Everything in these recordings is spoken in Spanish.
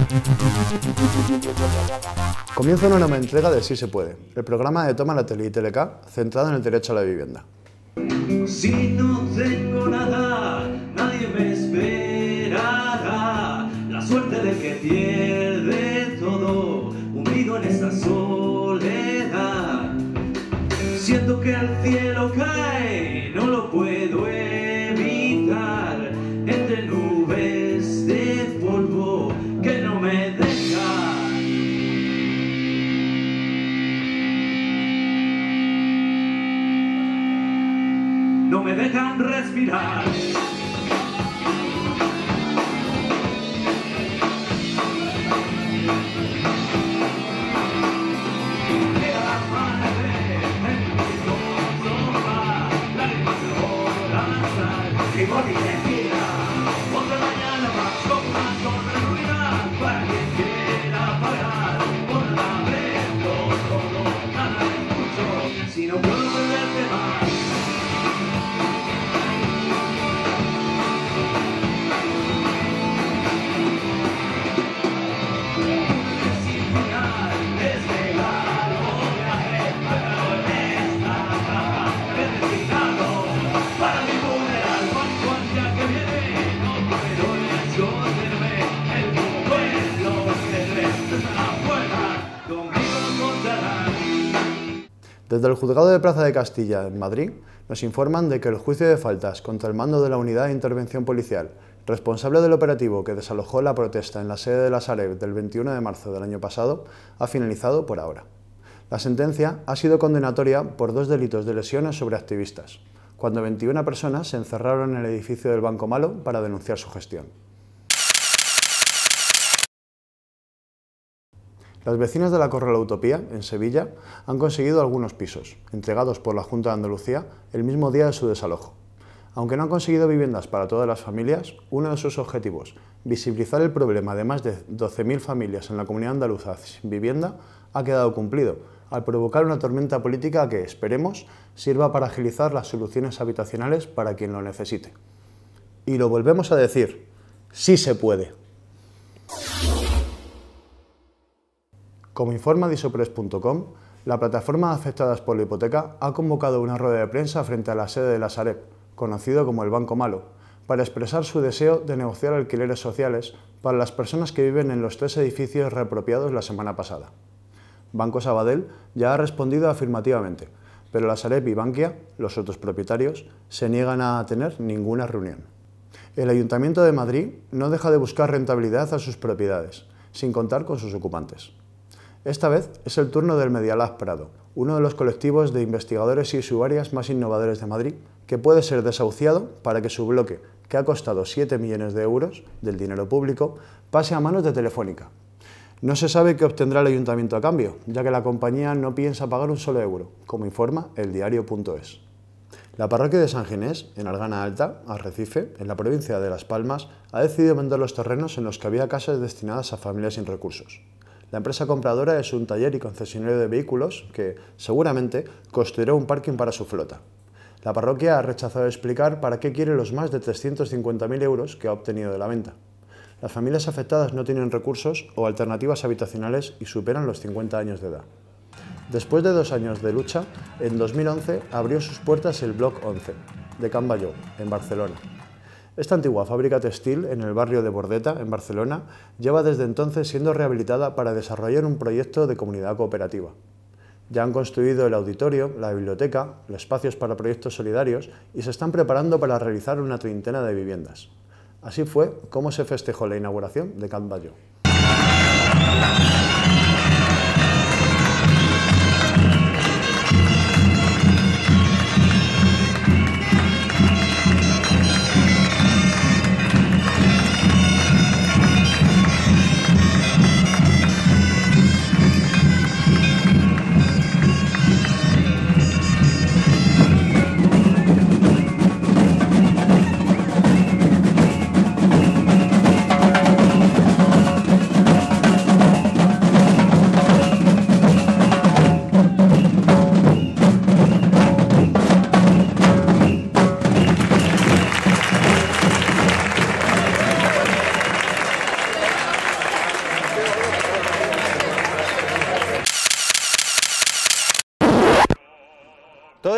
Comienza una nueva entrega de Sí se puede, el programa de Toma la Tele y Teleca centrado en el derecho a la vivienda. Si no tengo nada, nadie me esperará. La suerte del que pierde todo, hundido en esta soledad. Siento que el cielo cae, no lo puedo evitar. Entre nubes de polvo que no me dejan. No me dejan respirar. Y morir de gira, otra mañana más con una sonrisa para quien quiera pagar por la vendo todo, nada escucho, si no puedo perderte más. Sin final, desde largo viaje, pagado en esta caja, he destinado para mi funeral. Que viene, no puedo esconderme, el pueblo que está afuera, conmigo lo contarán. Desde el Juzgado de Plaza de Castilla, en Madrid, nos informan de que el juicio de faltas contra el mando de la Unidad de Intervención Policial, responsable del operativo que desalojó la protesta en la sede de la Sareb del 21 de marzo del año pasado, ha finalizado por ahora. La sentencia ha sido condenatoria por 2 delitos de lesiones sobre activistas, cuando 21 personas se encerraron en el edificio del Banco Malo para denunciar su gestión. Las vecinas de la Corrala Utopía, en Sevilla, han conseguido algunos pisos, entregados por la Junta de Andalucía el mismo día de su desalojo. Aunque no han conseguido viviendas para todas las familias, uno de sus objetivos, visibilizar el problema de más de 12.000 familias en la comunidad andaluza sin vivienda, ha quedado cumplido, al provocar una tormenta política que, esperemos, sirva para agilizar las soluciones habitacionales para quien lo necesite. Y lo volvemos a decir, sí se puede. Como informa disopress.com, la plataforma de afectadas por la hipoteca ha convocado una rueda de prensa frente a la sede de la Sareb, conocido como el Banco Malo, para expresar su deseo de negociar alquileres sociales para las personas que viven en los 3 edificios reapropiados la semana pasada. Banco Sabadell ya ha respondido afirmativamente, pero la Sareb y Bankia, los otros propietarios, se niegan a tener ninguna reunión. El Ayuntamiento de Madrid no deja de buscar rentabilidad a sus propiedades, sin contar con sus ocupantes. Esta vez es el turno del Medialab Prado, uno de los colectivos de investigadores y usuarias más innovadores de Madrid, que puede ser desahuciado para que su bloque, que ha costado 7 millones de euros del dinero público, pase a manos de Telefónica. No se sabe qué obtendrá el Ayuntamiento a cambio, ya que la compañía no piensa pagar un solo euro, como informa eldiario.es. La parroquia de San Ginés, en Argana Alta, Arrecife, en la provincia de Las Palmas, ha decidido vender los terrenos en los que había casas destinadas a familias sin recursos. La empresa compradora es un taller y concesionario de vehículos que, seguramente, construirá un parking para su flota. La parroquia ha rechazado explicar para qué quiere los más de 350.000 euros que ha obtenido de la venta. Las familias afectadas no tienen recursos o alternativas habitacionales y superan los 50 años de edad. Después de 2 años de lucha, en 2011 abrió sus puertas el Bloc 11, de Can Balló, en Barcelona. Esta antigua fábrica textil en el barrio de Bordeta, en Barcelona, lleva desde entonces siendo rehabilitada para desarrollar un proyecto de comunidad cooperativa. Ya han construido el auditorio, la biblioteca, los espacios para proyectos solidarios y se están preparando para realizar una 30 de viviendas. Así fue como se festejó la inauguración de Can Balló.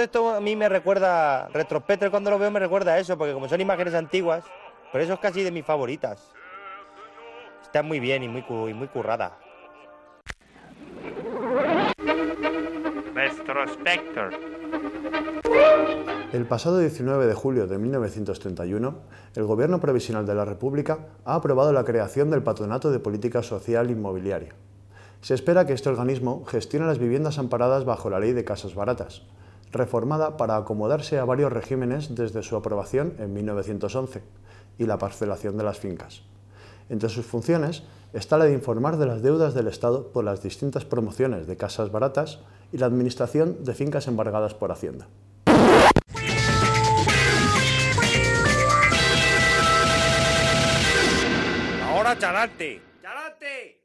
esto a mí me recuerda, Retrospecto cuando lo veo me recuerda a eso, porque como son imágenes antiguas, por eso es casi de mis favoritas. Está muy bien y muy currada. Retrospector. El pasado 19 de julio de 1931, el Gobierno Provisional de la República ha aprobado la creación del Patronato de Política Social Inmobiliaria. Se espera que este organismo gestione las viviendas amparadas bajo la Ley de Casas Baratas, reformada para acomodarse a varios regímenes desde su aprobación en 1911 y la parcelación de las fincas. Entre sus funciones está la de informar de las deudas del Estado por las distintas promociones de casas baratas y la administración de fincas embargadas por Hacienda. ¡Ahora chalante! ¡Chalante!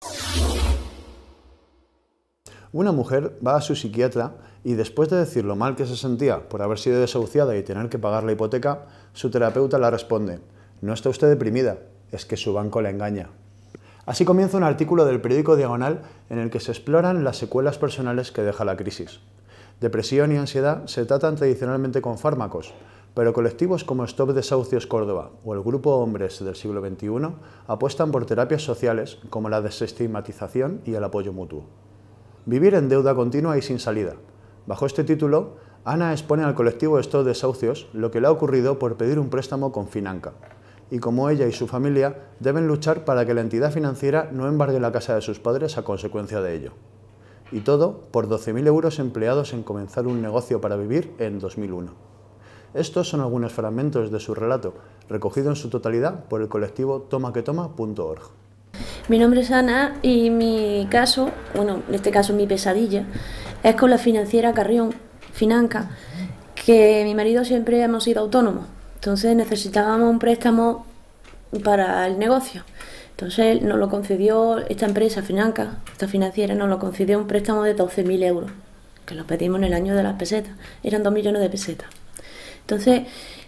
Una mujer va a su psiquiatra y después de decir lo mal que se sentía por haber sido desahuciada y tener que pagar la hipoteca, su terapeuta le responde: «No está usted deprimida, es que su banco la engaña». Así comienza un artículo del periódico Diagonal en el que se exploran las secuelas personales que deja la crisis. Depresión y ansiedad se tratan tradicionalmente con fármacos, pero colectivos como Stop Desahucios Córdoba o el Grupo Hombres del siglo XXI apuestan por terapias sociales como la desestigmatización y el apoyo mutuo. Vivir en deuda continua y sin salida. Bajo este título, Ana expone al colectivo Stop Desahucios lo que le ha ocurrido por pedir un préstamo con Financa, y cómo ella y su familia deben luchar para que la entidad financiera no embargue la casa de sus padres a consecuencia de ello. Y todo por 12.000 euros empleados en comenzar un negocio para vivir en 2001. Estos son algunos fragmentos de su relato, recogido en su totalidad por el colectivo tomaquetoma.org. Mi nombre es Ana y mi caso, bueno, en este caso mi pesadilla, es con la financiera Carrión, Financa, que mi marido siempre hemos sido autónomos. Entonces necesitábamos un préstamo para el negocio. Entonces nos lo concedió esta empresa, Financa, esta financiera, nos lo concedió un préstamo de 12.000 euros, que lo pedimos en el año de las pesetas. Eran 2 millones de pesetas. Entonces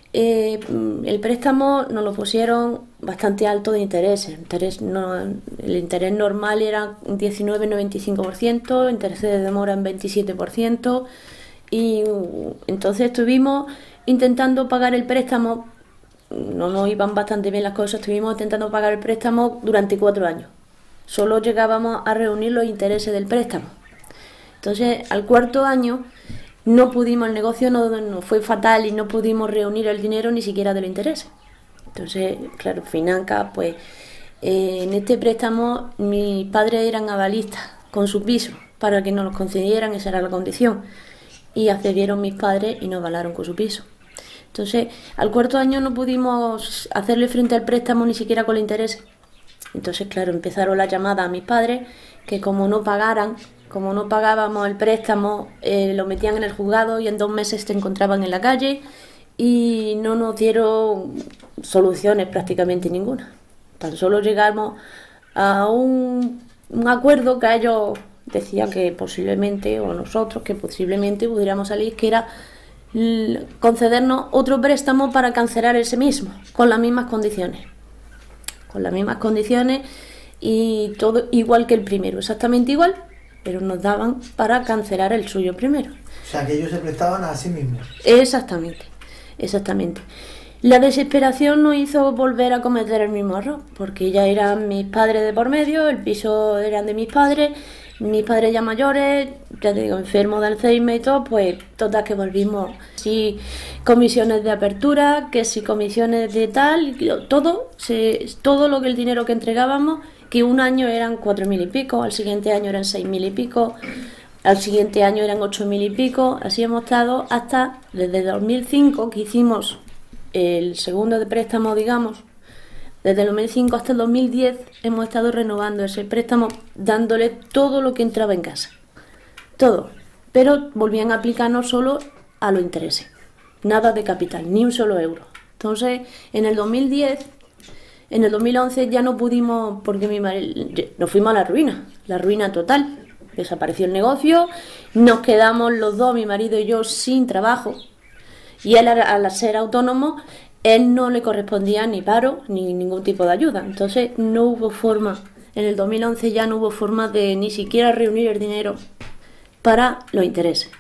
el préstamo nos lo pusieron bastante alto de interés. El interés normal era 19,95%, interés de demora en 27%, y entonces estuvimos intentando pagar el préstamo, no nos iban bastante bien las cosas, estuvimos intentando pagar el préstamo durante 4 años. Solo llegábamos a reunir los intereses del préstamo. Entonces, al 4.º año no pudimos, el negocio nos fue fatal y no pudimos reunir el dinero ni siquiera de los intereses. Entonces, claro, Financa, pues en este préstamo mis padres eran avalistas con su piso para que nos lo concedieran, esa era la condición. Y accedieron mis padres y nos avalaron con su piso. Entonces, al 4.º año no pudimos hacerle frente al préstamo ni siquiera con los intereses. Entonces, claro, empezaron las llamadas a mis padres, que como no pagábamos el préstamo, lo metían en el juzgado y en 2 meses se encontraban en la calle, y no nos dieron soluciones prácticamente ninguna. Tan solo llegamos a un acuerdo que ellos decían que posiblemente, o nosotros, que posiblemente pudiéramos salir, que era concedernos otro préstamo para cancelar ese mismo, con las mismas condiciones. Con las mismas condiciones y todo igual que el primero, exactamente igual, pero nos daban para cancelar el suyo primero. O sea, que ellos se prestaban a sí mismos. Exactamente, exactamente. La desesperación nos hizo volver a cometer el mismo error, porque ya eran mis padres de por medio, el piso eran de mis padres ya mayores, ya te digo, enfermos de Alzheimer y todo, pues todas que volvimos. Sí, comisiones de apertura, que sí, comisiones de tal, todo lo que el dinero que entregábamos, que un año eran 4.000 y pico, al siguiente año eran 6.000 y pico, al siguiente año eran 8.000 y pico, así hemos estado hasta desde 2005, que hicimos el segundo de préstamo, digamos. Desde el 2005 hasta el 2010 hemos estado renovando ese préstamo, dándole todo lo que entraba en casa. Todo. Pero volvían a aplicarnos solo a los intereses. Nada de capital, ni un solo euro. Entonces, en el 2010, en el 2011 ya no pudimos, porque mi marido, nos fuimos a la ruina total. Desapareció el negocio, nos quedamos los dos, mi marido y yo, sin trabajo. Y él, al ser autónomo, él no le correspondía ni paro ni ningún tipo de ayuda. Entonces no hubo forma, en el 2011 ya no hubo forma de ni siquiera reunir el dinero para los intereses.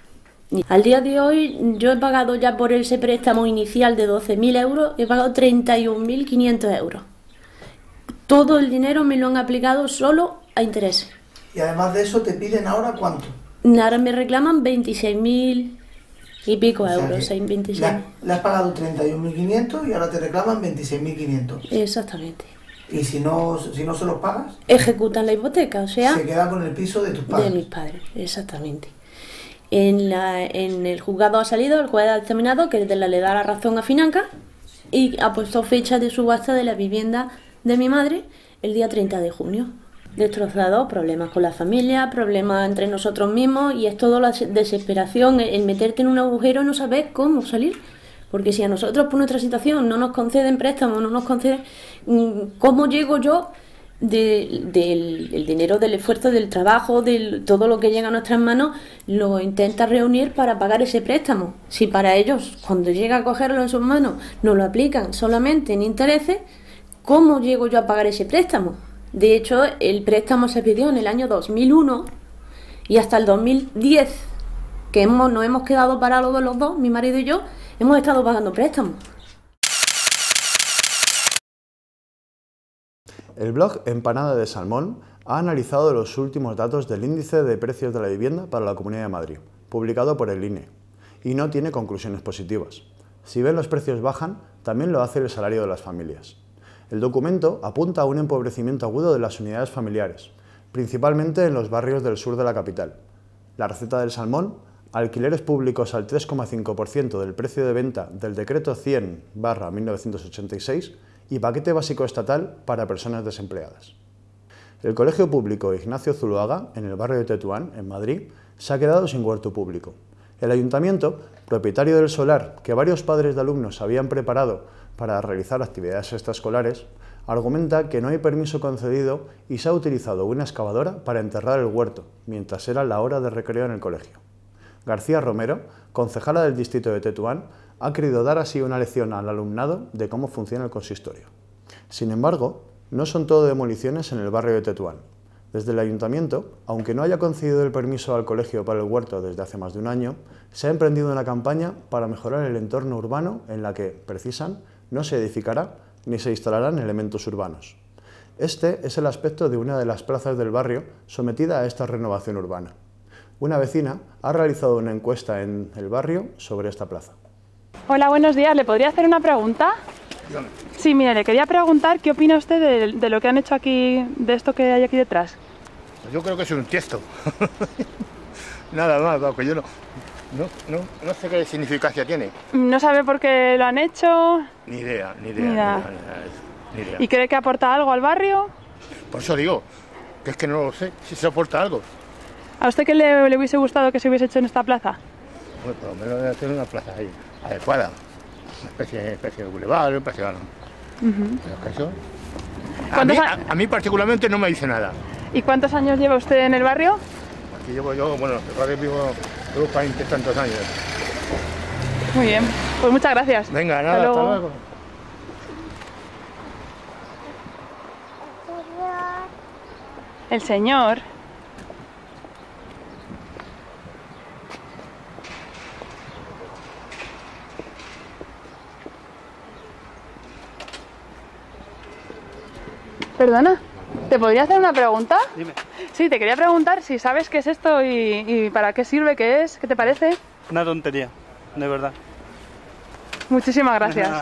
Y al día de hoy yo he pagado ya por ese préstamo inicial de 12.000 euros, he pagado 31.500 euros. Todo el dinero me lo han aplicado solo a intereses. Y además de eso te piden ahora ¿cuánto? Ahora me reclaman 26.000 y pico euros, 26. Le has pagado 31.500 y ahora te reclaman 26.500. Exactamente. Y si no se los pagas, ejecutan la hipoteca, o sea... se queda con el piso de tus padres. De mis padres, exactamente. En el juzgado ha salido, el juez ha determinado que le da la razón a Financa y ha puesto fecha de subasta de la vivienda de mi madre el día 30 de junio. Destrozado, problemas con la familia, problemas entre nosotros mismos, y es todo la desesperación, el meterte en un agujero y no saber cómo salir. Porque si a nosotros por nuestra situación no nos conceden préstamos, no nos conceden, ¿cómo llego yo del dinero, del esfuerzo, del trabajo, de todo lo que llega a nuestras manos, lo intenta reunir para pagar ese préstamo? Si para ellos, cuando llega a cogerlo en sus manos, no lo aplican solamente en intereses, ¿cómo llego yo a pagar ese préstamo? De hecho, el préstamo se pidió en el año 2001 y hasta el 2010, que nos hemos quedado parados los dos, mi marido y yo, hemos estado pagando préstamos. El blog Empanada de Salmón ha analizado los últimos datos del índice de precios de la vivienda para la Comunidad de Madrid, publicado por el INE, y no tiene conclusiones positivas. Si bien los precios bajan, también lo hace el salario de las familias. El documento apunta a un empobrecimiento agudo de las unidades familiares, principalmente en los barrios del sur de la capital. La receta del salmón: alquileres públicos al 3,5% del precio de venta del Decreto 100/1986 y paquete básico estatal para personas desempleadas. El Colegio Público Ignacio Zuloaga, en el barrio de Tetuán, en Madrid, se ha quedado sin huerto público. El ayuntamiento, propietario del solar que varios padres de alumnos habían preparado para realizar actividades extraescolares, argumenta que no hay permiso concedido y se ha utilizado una excavadora para enterrar el huerto, mientras era la hora de recreo en el colegio. García Romero, concejala del distrito de Tetuán, ha querido dar así una lección al alumnado de cómo funciona el consistorio. Sin embargo, no son todo demoliciones en el barrio de Tetuán. Desde el ayuntamiento, aunque no haya concedido el permiso al colegio para el huerto desde hace más de un año, se ha emprendido una campaña para mejorar el entorno urbano en la que, precisan, no se edificará ni se instalarán elementos urbanos. Este es el aspecto de una de las plazas del barrio sometida a esta renovación urbana. Una vecina ha realizado una encuesta en el barrio sobre esta plaza. Hola, buenos días. ¿Le podría hacer una pregunta? Dígame. Sí, mire, le quería preguntar qué opina usted de lo que han hecho aquí, de esto que hay aquí detrás. Yo creo que es un tiesto. Nada más, porque yo no sé qué significancia tiene. ¿No sabe por qué lo han hecho? Ni idea. ¿Y cree que aporta algo al barrio? Por eso digo, que es que no lo sé, si se aporta algo. ¿A usted qué le hubiese gustado que se hubiese hecho en esta plaza? Bueno, por lo menos debe hacer una plaza ahí, adecuada. Una especie de bulevar, un paseo. Pero que eso... A mí particularmente no me dice nada. ¿Y cuántos años lleva usted en el barrio? Aquí llevo yo, bueno, en el barrio vivo 40 y tantos años. Muy bien, pues muchas gracias. Venga, nada, hasta luego. El señor... Perdona, ¿te podría hacer una pregunta? Dime. Sí, te quería preguntar si sabes qué es esto y para qué sirve, qué es, qué te parece. Una tontería, de verdad. Muchísimas gracias.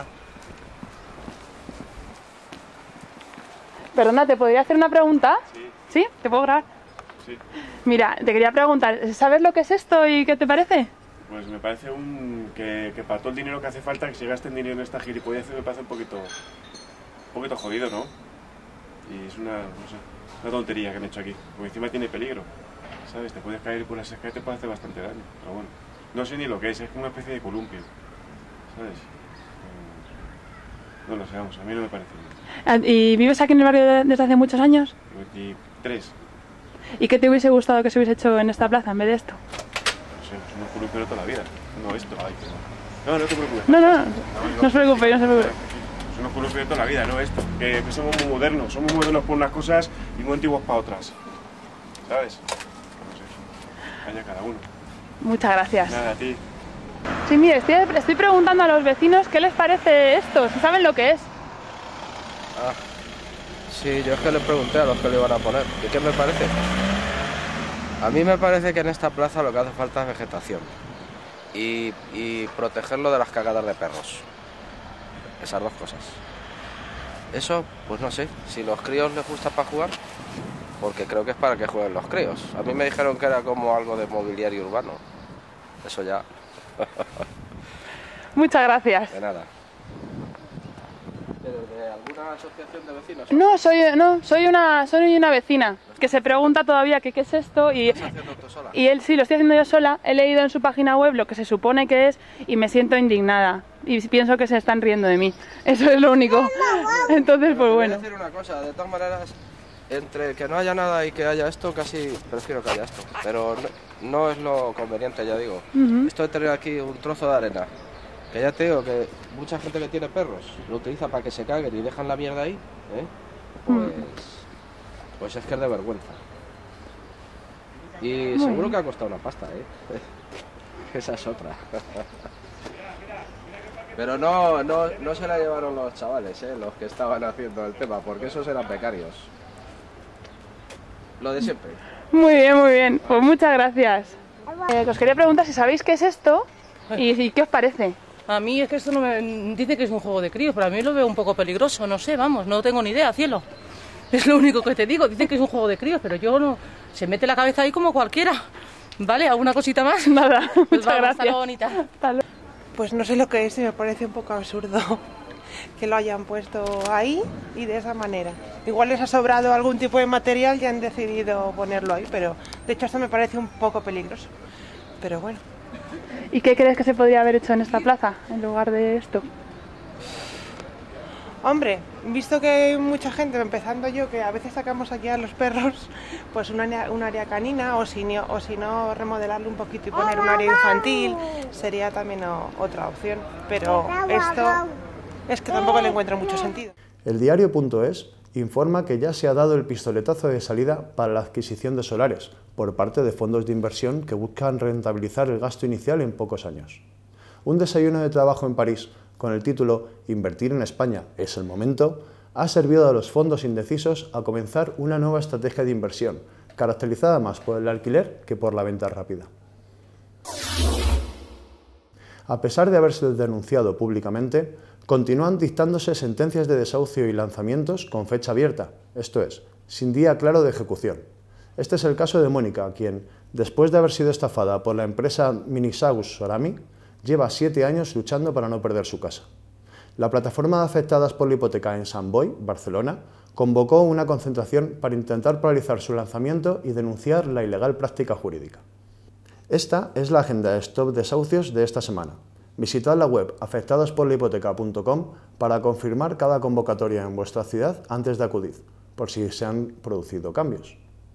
Perdona, ¿te podría hacer una pregunta? Sí. ¿Sí? ¿Te puedo grabar? Sí. Mira, te quería preguntar, ¿sabes lo que es esto y qué te parece? Pues me parece que para todo el dinero que hace falta, que se gaste en dinero en esta gilipollez, me parece un poquito jodido, ¿no? Y es una tontería que han hecho aquí, porque encima tiene peligro, ¿sabes? Te puedes caer por las escaleras y te puede hacer bastante daño, pero bueno, no sé ni lo que es una especie de columpio, ¿sabes? No lo sé, vamos, a mí no me parece bien. ¿Y vives aquí en el barrio desde hace muchos años? 23. ¿Y qué te hubiese gustado que se hubiese hecho en esta plaza en vez de esto? No sé, es unos columpios de toda la vida, no esto, ay, que no. No te preocupes. No se preocupe, no se preocupe. Son unos columpios de toda la vida, ¿no? Esto, que somos muy modernos por unas cosas y muy antiguos para otras, ¿sabes? No sé, vaya cada uno. Muchas gracias. Nada, a ti. Sí, mire, estoy preguntando a los vecinos qué les parece esto, si saben lo que es. Ah, sí, yo es que les pregunté a los que lo iban a poner. ¿Y qué me parece? A mí me parece que en esta plaza lo que hace falta es vegetación. Y protegerlo de las cagadas de perros. Esas dos cosas. Eso, pues no sé, si los críos les gusta para jugar, porque creo que es para que jueguen los críos. A mí me dijeron que era como algo de mobiliario urbano. Eso ya. Muchas gracias. De nada. ¿De alguna asociación de vecinos? No, soy una vecina que se pregunta todavía qué es esto y, ¿Lo estás haciendo tú sola? y él sí, lo estoy haciendo yo sola. He leído en su página web lo que se supone que es y me siento indignada y pienso que se están riendo de mí. Eso es lo único. Entonces, pues bueno. Voy a decir una cosa, de todas maneras, entre que no haya nada y que haya esto, casi prefiero que haya esto. Pero no es lo conveniente, ya digo. Esto de tener aquí un trozo de arena, que ya te digo que mucha gente que tiene perros lo utiliza para que se caguen y dejan la mierda ahí, pues es que es de vergüenza. Y seguro que ha costado una pasta, Esa es otra. Pero no se la llevaron los chavales, los que estaban haciendo el tema, porque esos eran becarios. Lo de siempre. Muy bien. Pues muchas gracias. Os quería preguntar si sabéis qué es esto y qué os parece. A mí es que esto no me dice que es un juego de críos, pero a mí lo veo un poco peligroso, no sé, vamos, no tengo ni idea, cielo. Es lo único que te digo, dicen que es un juego de críos, pero yo no... Se mete la cabeza ahí como cualquiera. ¿Vale? ¿Alguna cosita más? Nada, Pues muchas vamos, gracias. hasta luego, bonita. Pues no sé lo que es y me parece un poco absurdo que lo hayan puesto ahí y de esa manera. Igual les ha sobrado algún tipo de material y han decidido ponerlo ahí, pero de hecho esto me parece un poco peligroso. Pero bueno. ¿Y qué crees que se podría haber hecho en esta plaza en lugar de esto? Hombre, visto que hay mucha gente, empezando yo, que a veces sacamos aquí a los perros, pues un área canina o si no remodelarlo un poquito y poner un área infantil sería también otra opción. Pero esto es que tampoco le encuentro mucho sentido. El diario.es informa que ya se ha dado el pistoletazo de salida para la adquisición de solares por parte de fondos de inversión que buscan rentabilizar el gasto inicial en pocos años. Un desayuno de trabajo en París con el título «Invertir en España es el momento», ha servido a los fondos indecisos a comenzar una nueva estrategia de inversión, caracterizada más por el alquiler que por la venta rápida. A pesar de haberse denunciado públicamente, continúan dictándose sentencias de desahucio y lanzamientos con fecha abierta, esto es, sin día claro de ejecución. Este es el caso de Mónica, quien, después de haber sido estafada por la empresa Minisaus Sorami, lleva 7 años luchando para no perder su casa. La plataforma de afectadas por la hipoteca en Sant Boi, Barcelona, convocó una concentración para intentar paralizar su lanzamiento y denunciar la ilegal práctica jurídica. Esta es la agenda de Stop Desahucios de esta semana. Visitad la web afectadosporlahipoteca.com para confirmar cada convocatoria en vuestra ciudad antes de acudir, por si se han producido cambios.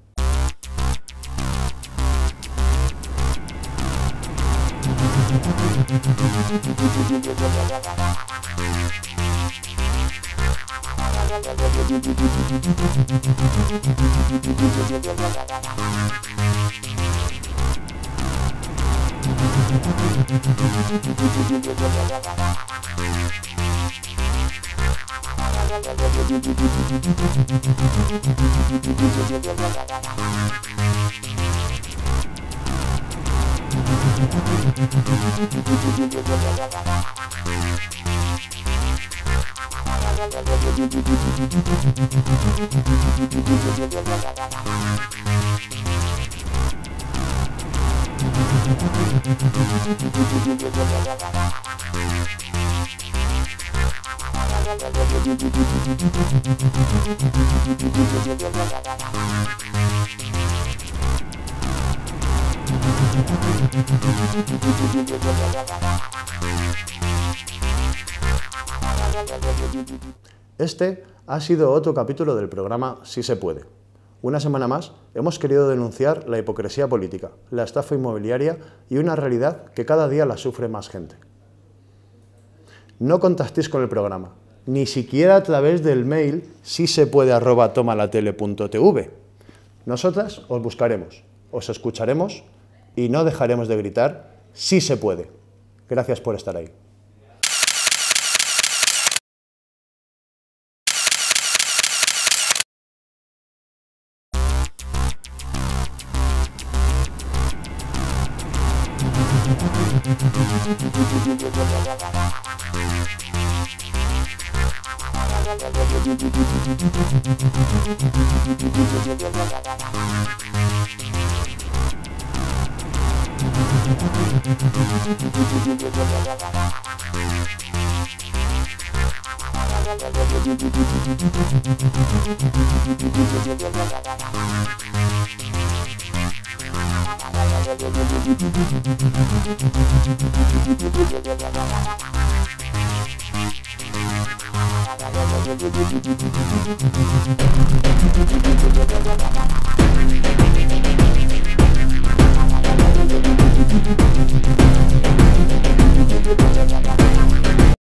Este ha sido otro capítulo del programa Sí se puede. Una semana más hemos querido denunciar la hipocresía política, la estafa inmobiliaria y una realidad que cada día la sufre más gente. No contactéis con el programa, ni siquiera a través del mail sisepuede@tomalatele.tv. Nosotras os buscaremos, os escucharemos y no dejaremos de gritar, sí se puede. Gracias por estar ahí.